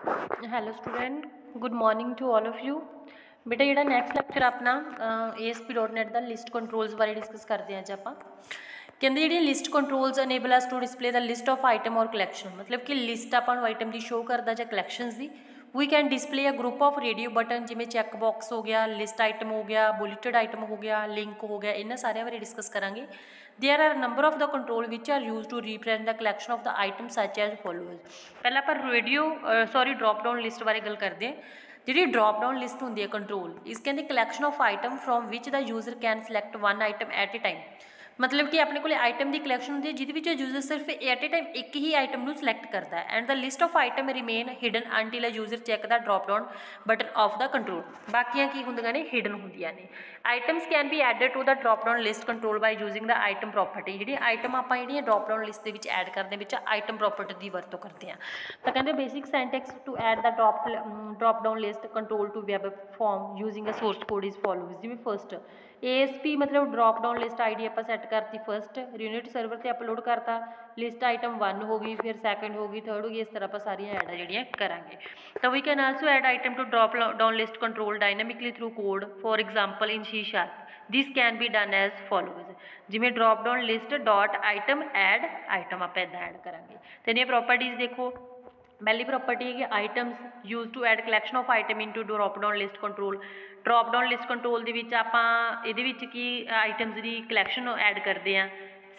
Hello student, good morning to all of you. बेटा ਜਿਹੜਾ next lecture ਆਪਣਾ ASP.NET ਦਾ ਲਿਸਟ ਕੰਟਰੋਲਸ ਬਾਰੇ ਡਿਸਕਸ ਕਰਦੇ ਹਾਂ ਅੱਜ ਆਪਾਂ। ਕਹਿੰਦੇ ਜਿਹੜੀਆਂ list controls enable as to display ਦਾ ਲਿਸਟ ਆਫ ਆਈਟਮ ਔਰ ਕਲੈਕਸ਼ਨ, ਮਤਲਬ ਕਿ ਲਿਸਟ ਆਪਾਂ ਨੂੰ ਆਈਟਮ ਦੀ ਸ਼ੋ ਕਰਦਾ ਜਾਂ ਕਲੈਕਸ਼ਨਸ ਦੀ। We can display a group of radio button, ਜਿਵੇਂ ਚੈੱਕ ਬਾਕਸ ਹੋ ਗਿਆ, ਲਿਸਟ ਆਈਟਮ ਹੋ ਗਿਆ, ਬੁਲੇਟਡ ਆਈਟਮ ਹੋ ਗਿਆ, ਲਿੰਕ ਹੋ ਗਿਆ, ਇਹਨਾਂ ਸਾਰਿਆਂ ਬਾਰੇ ਡਿਸਕਸ ਕਰਾਂਗੇ। There are number of the control which are use to represent the collection of the item such as followers. पहला आप ड्रॉप डाउन लिस्ट बारे गल करते हैं। जी ड्रॉप डाउन लिस्ट होंगी है कंट्रोल, इस कहते collection of item from which the user can select one item at a time. मतलब कि अपने को आइटम की कलैक्शन होंगी है जिसमें यूजर सिर्फ एट ए टाइम एक ही आइटम को सिलेक्ट करता है। And the list of item remain hidden until a user check the drop down button of the control. बाकियां की होंदियां ने हिडन होंदियां ने। Items can be added to the drop down list control by using the item property. जी item आप drop down list के add करने आइटम प्रॉपर्टी की वरतों करते हैं। तो कहते basic syntax to add the drop down list control to web form using a source code is follows. जिवें फर्स्ट ASP मतलब ड्रॉप डाउन लिस्ट ID आप सैट करती, फर्स्ट यूनिट सर्वर से अपलोड करता, लिस्ट आइटम 1 होगी, फिर second होगी, third होगी, इस तरह आप सारिया ऐड जड़ियाँ करांगे। तो we can also add item to drop down list control dynamically through code, for example in C#। This can be done as follows. जिमें drop down list dot item add item आप इदा add करांगे। तो इहदियां properties देखो, पहली property है items use to add collection of item in to drop down list control. Drop down list control की items की कलैक्शन ऐड करते हैं।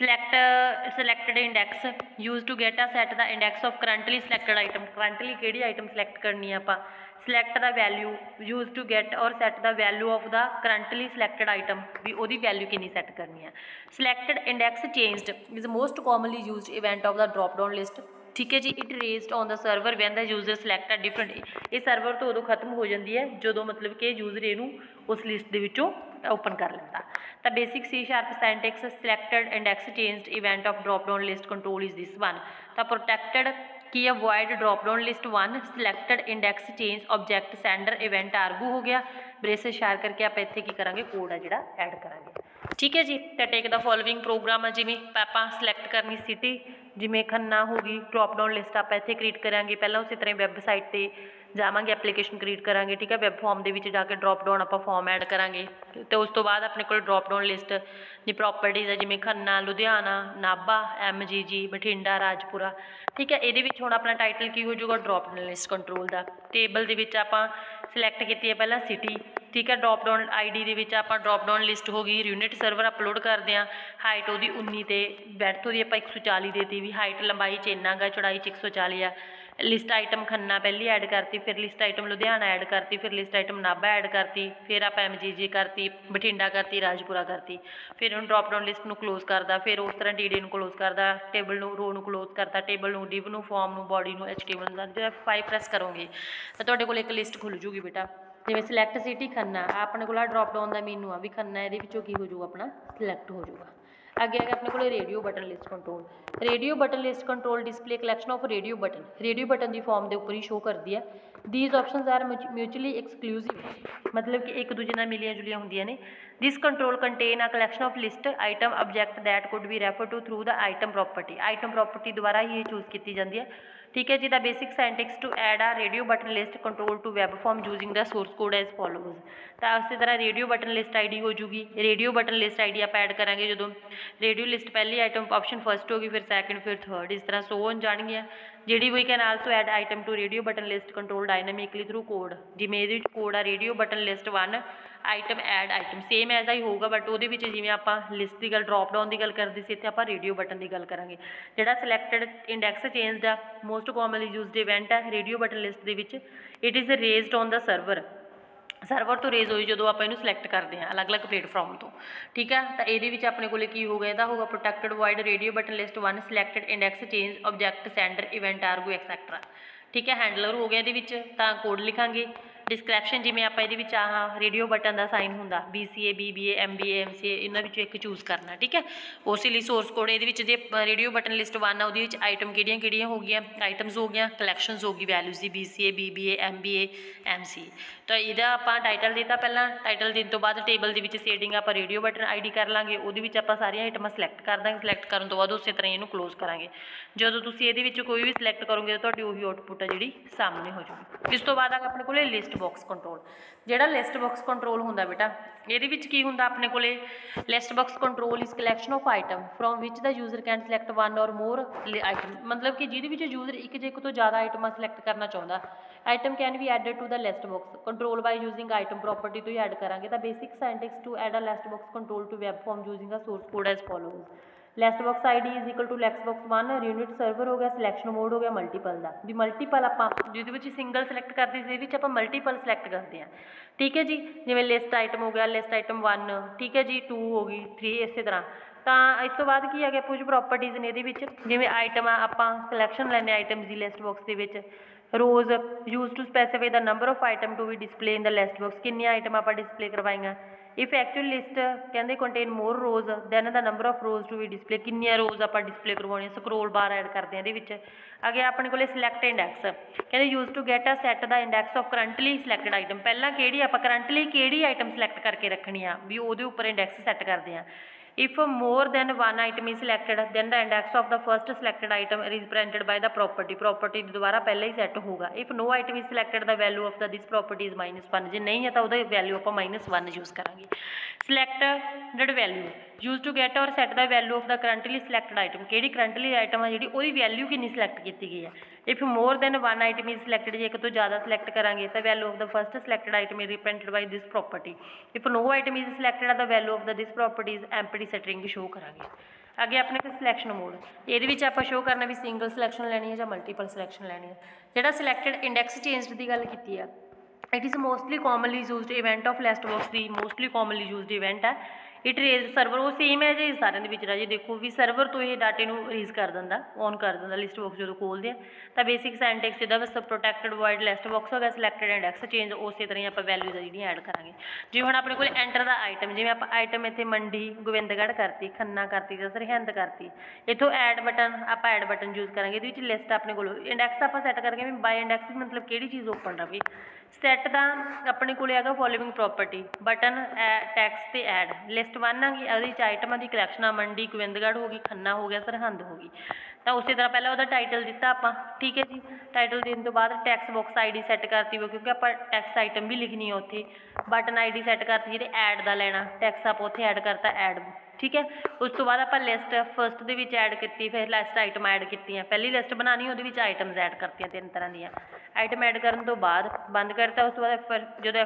Selected index use to get a set the index of currently selected item. Currently किहड़ी item select करनी है आप। Select the value use to get or set the value of the currently selected item, भी वही value कितनी set करनी है। सिलैक्टेड index changed is most commonly use event of the drop down list. ठीक है जी। It raised on the server when the user select a different. ये server तो उदों खत्म हो जाती है जो मतलब कि यूजर इनू उस लिस्ट के विचों ओपन कर लेता। तो basic C# syntax selected index changed event of drop down list control is this one. तो प्रोटैक्टेड की avoid drop down list 1 selected index change object sender event आर्गू हो गया। ब्रेसेस शेयर करके आप इत्थे की करांगे कोड है जिहड़ा ऐड करांगे। ठीक है जी। तो टेक द फॉलोइंग प्रोग्राम है, जिमें आप सिलैक्ट करनी सिटी, जिमें खन्ना होगी, ड्रॉप डाउन लिस्ट आप इत्थे क्रिएट करांगे। पहला उस तरह वैबसाइट पर जावांगे, एप्लीकेशन क्रिएट करांगे। ठीक है। वैब फॉर्म के जाके ड्रॉप डाउन आप फॉर्म ऐड करांगे। तो उस तो बाद अपने को ड्रॉप डाउन लिस्ट की प्रॉपर्टीज़ है, जिमें खन्ना, लुधियाना, नाभा, MGG, बठिंडा, राजपुरा। ठीक है। ये हम अपना टाइटल की हो जाऊगा ड्रॉप डाउन लिस्ट कंट्रोल का। टेबल के आप सिलैक्ट की है पहला सिटी। ठीक है। ड्रॉप डाउन ID आप ड्रॉप डाउन लिस्ट हो गई, यूनिट सर्वर अपलोड करते हैं। हाइट वो 19 तो बैठ वो आप 140 देती, भी हाइट लंबाई च इन्ना गा, चौड़ाई 140 है। लिस्ट आइटम खन्ना पहली ऐड करती, फिर लिस्ट आइटम लुधियाना ऐड करती, फिर लिस्ट आइटम नाभा ऐड करती, फिर आप MGG करती, बठिंडा करती, राजपुरा करती। फिर हम ड्रॉप डाउन लिस्ट में क्लोज करता, फिर उस तरह DD को क्लोज करता, टेबल रो में क्लोज करता, टेबल में डिव में, फॉर्म में, बॉडी में, HTML जो F5 प्रेस करोगे तो तुहाडे कोल एक लिस्ट खुल जूगी बेटा। जिवें सिलैक्ट सिटी खन्ना, अपने को ड्रॉप डाउन का मीनू आ भी खन्ना, ये की हो जाऊगा अपना सिलैक्ट हो जाऊगा। अगे आगे अपने को radio button list control. Radio button list control display collection of radio button. Radio button की फॉर्म के उपर ही शो करती है। These options are mutually exclusive, मतलब कि एक दूजे नाल मिलियां जुलियां होंदियां ने। This control contain a collection of list item object that could be refer to through the item property. Item property द्वारा ही चूज की जाती है। ठीक है जी। The basic syntax to add a radio button list control to web form using the source code as follows. तो इस तरह रेडियो बटन लिस्ट ID हो जूगी। रेडियो बटन लिस्ट ID आप ऐड करेंगे जो रेडियो लिस्ट पहली आइटम ऑप्शन फर्स्ट होगी, फिर सैकेंड, फिर थर्ड, इस तरह सो ऑन जाएगी। जी we can also add item to radio button list control dynamically through code. जिमें ये कोड आ radio button list 1 item add item same ऐसा ही होगा, बट वो जिमें आप लिस्ट की गल ड्रॉप डाउन की गल करते थे, इतने आप रेडियो बटन की गल करेंगे। जोड़ा सिलैक्टेड इंडैक्स चेंज आ मोस्ट कॉमनली यूज्ड इवेंट है रेडियो बटन लिस्ट के। It is raised on the server. Server तो रेज हुई जो आप सिलैक्ट करते हैं अलग अलग प्लेटफॉर्म तो। ठीक है। तो ये अपने को की होगा, यदा होगा protected void radio button list 1 selected index change object sender event आर्गू एक्सैक्ट्रा। ठीक है। हैंडलर हो गया ये कोड लिखांगे। डिस्क्रिप्शन जिवें आपां इहदे विच आह रेडियो बटन का साइन हुंदा BCA BBA MBA MCA इन्हां विचों एक चूज़ करना, ठीक है। उस लई सोर्स कोड इहदे विच जे रेडियो बटन लिस्ट 1 आ उहदे विच आइटम किहड़ियां हो गईयां, आइटम्स हो गईयां, कलैक्शनस हो गई वैल्यूज़ दी BCA BBA MBA MCA। तो इहदा आपां टाइटल देता, पहलां टाइटल देण तो बाद टेबल दे विच सेडिंग आपां रेडियो बटन ID कर लांगे, उहदे विच आपां सारियां आइटमां सिलेक्ट कर दांगे, सिलेक्ट करन तो बाद उसे तरह इहनूं क्लोज करांगे। जदों तुसीं इहदे विच कोई भी सिलेक्ट करोगे तो तुहाडी उही आउटपुट है जिहड़ी सामने हो जाऊगी। इस तो बाद आ अपने कोले लिस्ट बॉक्स कंट्रोल। जिहड़ा लिस्ट बॉक्स कंट्रोल हुंदा बेटा, इहदे विच की हुंदा अपने कोले, list box control is collection of item from which the user can select one or more item, मतलब कि जिहदे विच यूजर एक जे एक तो ज़्यादा आइटमां सिलेक्ट करना चाहुंदा। Item can be added to the list box control by using item property तो ही ऐड करांगे। The basic syntax to add a list box control to web form using a source code as follows. List box ID is equal to list box 1 unit server हो गया, selection mode हो गया multiple का भी multiple आपां जिहदे विच single select करते इहदे विच आपां मल्टीपल सिलेक्ट करते हैं, ठीक है जी। जिवें लिस्ट आइटम हो गया, लिस्ट आइटम 1, ठीक है जी, 2 हो गई, 3 इस तरह। तो इस तो बाद की है कुछ प्रॉपर्टीज़ ने इहदे विच, जिवें आइटम आपां कलैक्शन लैने आइटम्स की लिस्ट बॉक्स दे विच। Rows use to specify the number of item to be display in the list box, कितनी आइटम आपां डिस्पले करवाइयां। इफ एक्चुअल लिस्ट कहते contain more rows than the number of rows to be display, कितनी rows आप display करवाने, scroll bar add करते हैं ये। अगे अपने को सिलेक्ट इंडैक्स कहते use to get a set the index of currently selected item, पहला कि आप करंटली कि आइटम सिलेक्ट करके रखनी आ भी वो उपर इंडैक्स सैट करते हैं। If more than one item is selected then the index of the first selected item is represented by the property दोबारा पहले ही सैट होगा। If no item is selected the value of the this property is -1, जो नहीं है तो वह value आप -1 यूज़ करांगे। Selected value use to get or set the value of the currently selected item, कि करंटली आइटम है जी वही वैल्यू कितनी सिलेक्ट की गई है। If more than one item is selected, जो एक तो ज़्यादा सिलेक्ट करांगे तो value of the first selected item is represented by this property. If no item is selected the value of the this property is empty string show करांगे। अगे अपने को सिलेक्शन मोड, ये आप शो करना भी सिंगल सिलेक्शन लैनी है या मल्टीपल सिलेक्शन लैनी है। जो सिलेक्टेड इंडैक्स चेंज की गल की है, it is mostly commonly used event of list box की मोस्टली कॉमनली यूज्ड इवेंट है। इट रेज सर्वर वो सेम है जी सारे राजे, देखो भी सर्वर तो ये डाटे रेज कर दिंदा, ऑन कर दिंदा लिस्ट बॉक्स जो खोलते हैं। तो बेसिक सिंटैक्स इहदा बस प्रोटेक्टेड वर्ड लिस्ट बॉक्स हो गया, सिलेक्टेड इंडैक्स चेंज उस तरह आप वैल्यूज जी ऐड करांगे। जिवें हुण अपने कोल एंटर द आइटम, जिवें आप आइटम इत्थे मंडी गोबिंदगढ़ करती, खन्ना करती या सरहिंद करती, इत्थों ऐड बटन आप ऐड बटन यूज करांगे। इहदे विच लिस्ट अपने कोल इंडैक्स आप सैट करके बाय इंडैक्स मतलब किहड़ी चीज़ ओपन रहे। सैट का अपने को फॉलोइंग प्रॉपर्टी बटन टैक्स ते ऐड लिस्ट 1 आ गई, ਉਹਦੇ आइटमां की कलैक्शन आ मंडी गोबिंदगढ़ हो गई, खन्ना हो गया, सरहंद हो गई। तो उस तरह पहले वह टाइटल दिता आप, ठीक है जी। टाइटल देने तो बाद टैक्स बॉक्स ID सैट करती हो क्योंकि आप टैक्स आइटम भी लिखनी है उत्थे। बटन ID सैट करती जी ऐड का लैना, टैक्स आप उत्थे ऐड करता ऐड, ठीक है। उस तो बाद आप लिस्ट फस्ट दे विच ऐड की, फिर लिस्ट आइटम ऐड की, पहली लिस्ट बनानी वो आइटम्स ऐड करती 3 तरह दी आइटम ऐड करने तो बाद बंद करता। उस तो बाद जो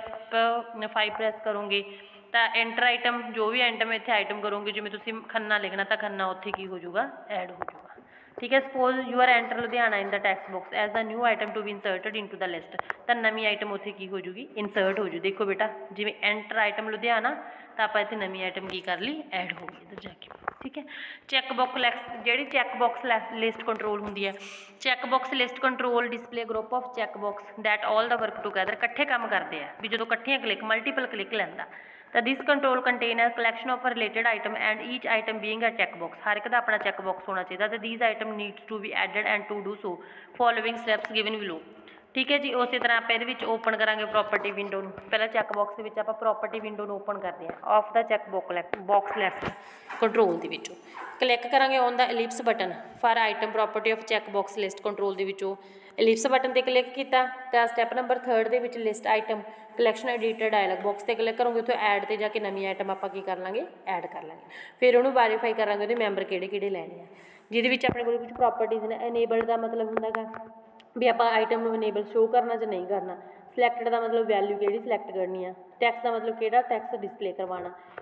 F5 प्रेस करोगे तो एंटर आइटम जो भी आइटम इतने आइटम करोगे, जिवें तुसीं खन्ना लिखना तो खन्ना उत्थे की हो जाऊगा ऐड हो जाऊगा, ठीक है। Suppose you are enter Ludhiana in the text box as the new item to be inserted in to the list, तो नवी आइटम उत्थे की हो जूगी इंसर्ट हो जू। देखो बेटा जिवें एंटर आइटम लुधियाना तो आप इतने नवी आइटम की कर ली ऐड हो गई इधर जाके, ठीक है। चैक बॉक्स जी चैक बॉक्स लिस्ट कंट्रोल होंगी है। Check box list control display group of check box that all the work together, इकट्ठे काम करते हैं भी जो इकट्ठियां क्लिक मल्टीपल क्लिक लैंदा। तो this control contain a collection of related item and each item being a check box, हर एक का अपना चैक बॉक्स होना चाहिए। तो these item needs to be added and to do so following steps given below, ठीक है जी। उस तरह आप ये ओपन करांगे प्रॉपर्टी विंडो, पहले चैक बॉक्स के आप प्रॉपर्टी विंडो ओपन करते हैं of the check box left control के विचों क्लिक करांगे on the ellipse button for item property of check box list control के विचों एलिप्स बटन पर क्लिक किया तो स्टैप नंबर 3 के list item collection editor dialog box से क्लिक करोगे तो ऐड से जाके नवी आइटम आप कर लाँगे ऐड कर लाँगे। फिर उन्होंने वेरीफाई करांगे वो मैंबर किहड़े लैने हैं, जिहदे अपने को कुछ प्रॉपर्टीज़ ने एनेबल्ड का मतलब होंगे भी आप आइटम को इनेबल शो करना च नहीं करना। सिलेक्टेड का मतलब वैल्यू कि सिलेक्ट करनी है, टैक्स का मतलब कि टैक्स डिस्पले करवाना,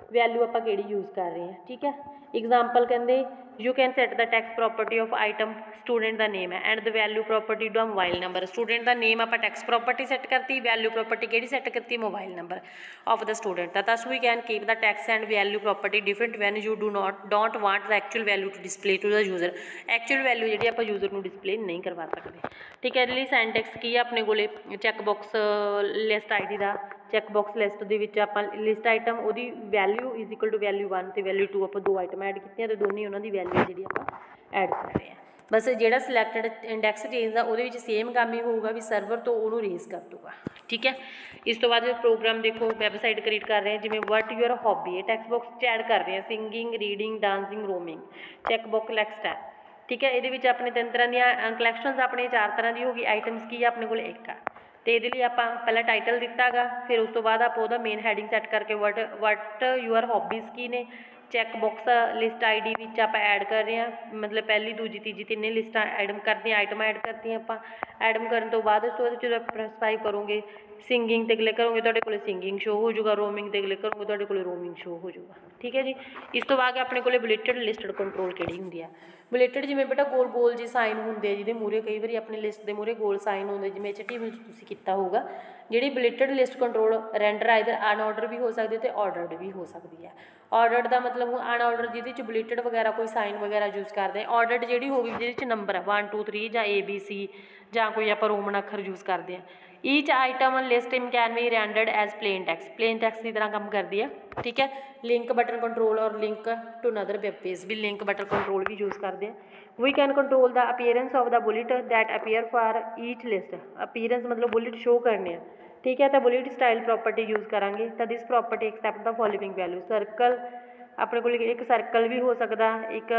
वैल्यू आप यूज़ कर रहे हैं। ठीक है, एग्जाम्पल कहते you can set the text property of item student का नेम है and the value property to mobile number. Student का नेम आप टैक्स प्रॉपर्टी सैट करती, वैल्यू प्रॉपर्टी कि सैट करती mobile number of the student का। Thus we can keep the text and value property different when you don't want the actual value to display to the user. Actual value जी आप user को display नहीं करवा सकते। ठीक है, इसलिए सिंटैक्स की है अपने कोले चैकबॉक्स लिस्ट आई डी का चैकबॉक्स लिस्ट के आप लिस्ट आइटम वो value is equal to value 1 तो वैल्यू 2 आप दो आइटम ऐड की तो दोनों उन्होंने वैल्यू जी आप ऐड कर रहे हैं। बस जोड़ा सिलैक्टेड इंडैक्स चेंज आ वो सेम काम ही होगा भी सर्वर तो उन्होंने रेस कर दूगा। ठीक है, इस तो बाद प्रोग्राम देखो वैबसाइट क्रिएट कर रहे हैं जिमें वट यूर हॉबी है टैक्स बॉक्स ऐड कर रहे हैं singing reading dancing roaming checkbox next है। ठीक है, ये अपने 3 तरह दी कलैक्शनस अपने 4 तरह की होगी आइटम्स की अपने को एक आ तो ये आप पहला टाइटल दिता गा फिर उस तो बाद आप मेन हैडिंग सैट करके वट यूर हॉबीज़ की ने चैकबॉक्स लिस्ट आई डी आप ऐड कर रहे हैं मतलब पहली दूजी तीजी तीनों लिस्टा एडम करती आइटम ऐड करती आप एडम करने तो बाद जो स्पेसिफाई करोगे सिंगिंग ते क्लिक करोगे तो को सिंगिंग शो हो जाएगा रोमिंग ते क्लिक करोगे तो को रोमिंग शो हो जाएगा। ठीक है जी, इस तो बाद अपने को बुलेटेड लिस्टड कंट्रोल कि होंगी है बुलेटेड जिमें बेटा गोल गोल जी साइन होंगे जिहदे मूहरे कई बार अपनी लिस्ट के मूहरे गोल साइन होंगे जिमें HTML तुसीं कीता होगा। जी bulleted list control render either unordered भी हो सकती है तो ऑर्डर्ड भी हो सकती है। ऑर्डर्ड का मतलब अनऑर्डर जिहदे बुलेटेड वगैरह कोई साइन वगैरह यूज़ करते हैं। ऑर्डर्ड जी होगी जिहदे नंबर है 1 2 3 या ABC ਜਾਂ कोई आप रोमन अखर यूज़ करते हैं। Each item list in can be rendered as plain text की तरह काम करती है। ठीक है, लिंक बटन कंट्रोल और link to another web page भी लिंक बटन कंट्रोल भी यूज़ करते हैं। We can control the appearance of the bullet that appear for each list. Appearance मतलब बुलेट शो करने हैं। ठीक है, तो बुलेट स्टाइल प्रॉपर्टी यूज़ करांगे तो this property accept the following value circle अपने को एक सर्कल भी हो सकता एक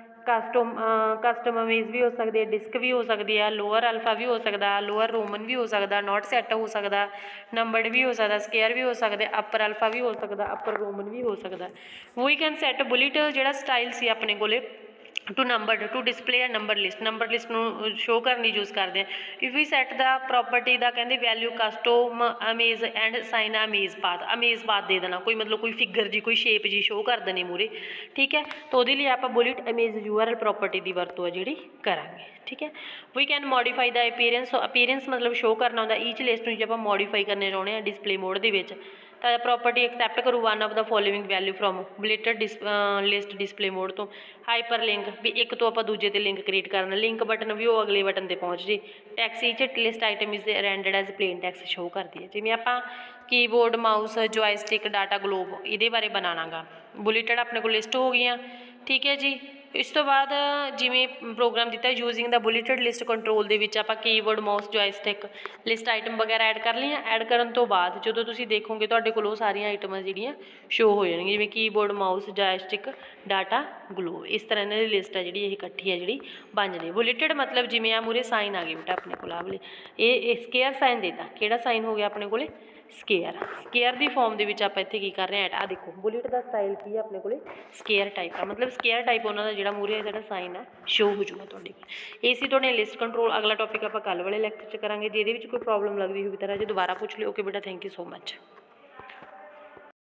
कस्टम इमेज भी हो सकती है डिस्क भी हो सकती है लोअर अल्फा भी हो सकता लोअर रोमन भी हो सकता नॉट सैट हो सकता नंबर्ड भी हो सकता स्केयर भी हो सकते अपर अल्फा भी हो सकता अपर रोमन भी हो सकता। वी कैन सैट बुलेट जो स्टाइल से अपने को टू नंबर टू डिस्पले है नंबर लिस्ट शो करने यूज़ करते हैं। If we set the property का कहते value custom image and sign image path दे देना कोई मतलब कोई फिगर जी कोई शेप जी शो कर देनी मूरे। ठीक है, तो वो लिए आप बुलेट अमेज URL प्रॉपर्टी की वरतों है जी करांगे। ठीक है, we can modify the appearance मतलब शो करना होंगे ईच लिस्ट में जो आप मॉडिफाई करने चाहते हैं डिस्पले मोड के प्रॉपर्टी एक्सैप्ट करूँ one of the following value from bulleted list display mode तो हाइपर लिंक भी एक तो आप दूजे ते लिंक क्रिएट करना लिंक बटन भी वो अगले बटन पर पहुँच जाए। Text each list item is rendered as plain text show करती है जिमें आप keyboard mouse joystick data globe ये बारे बनाना गा बुलेटेड अपने को लिस्ट हो गई। ठीक है जी, इस तो बाद जिमें प्रोग्राम दिता using the bulleted list control के आप keyboard mouse joystick list item वगैरह ऐड कर लिया ऐड करन तो बाद जो तुम देखोगे तो सारिया आइटम जी शो हो जाएगी जिमें keyboard mouse joystick data globe इस तरह इन्होंने लिस्ट है जी इकट्ठी है जी बन जाए। बुलेटेड मतलब जिमें आ मूरे साइन आ गए बेटा अपने को वाले ये स्केयर साइन देता कि साइन हो गया अपने को स्केयर की फॉर्म के आप इतने की कर रहे हैं आ देखो बुलेट का स्टाइल की है अपने को स्केयर टाइप का मतलब स्केयर टाइप उन्होंने जो मूरे जो साइन है शो हो जाऊगा थोड़े ये थोड़े लिस्ट कंट्रोल। अगला टॉपिक आप कल वाले लैक्चर करांगे जिहदे विच कोई प्रॉब्लम लगती होगी तरह जो दोबारा पूछ लियो। ओके बेटा, थैंक यू सो मच।